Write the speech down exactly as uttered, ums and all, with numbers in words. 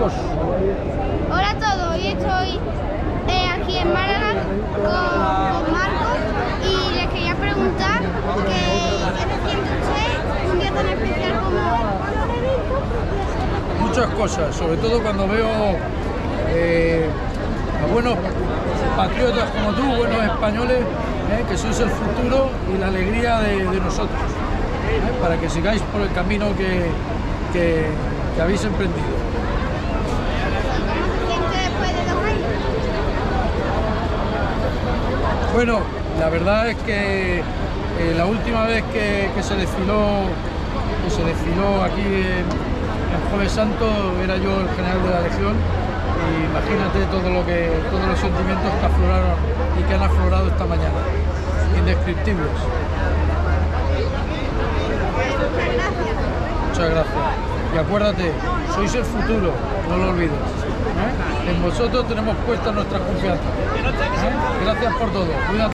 Marcos. Hola a todos, hoy estoy eh, aquí en Málaga con, con Marcos y les quería preguntar qué se siente usted un día tan especial como hoy. Muchas cosas, sobre todo cuando veo eh, a buenos patriotas como tú, buenos españoles, eh, que sois el futuro y la alegría de, de nosotros, eh, para que sigáis por el camino que, que, que habéis emprendido. Bueno, la verdad es que eh, la última vez que, que se desfiló que se desfiló aquí en, en Jueves Santo era yo el general de la Legión, y imagínate todo lo que, todos los sentimientos que afloraron y que han aflorado esta mañana, indescriptibles. Muchas gracias. Y acuérdate, sois el futuro, no lo olvides. ¿eh? En vosotros tenemos puesta nuestra confianza. ¿eh? Gracias por todo. Cuídate.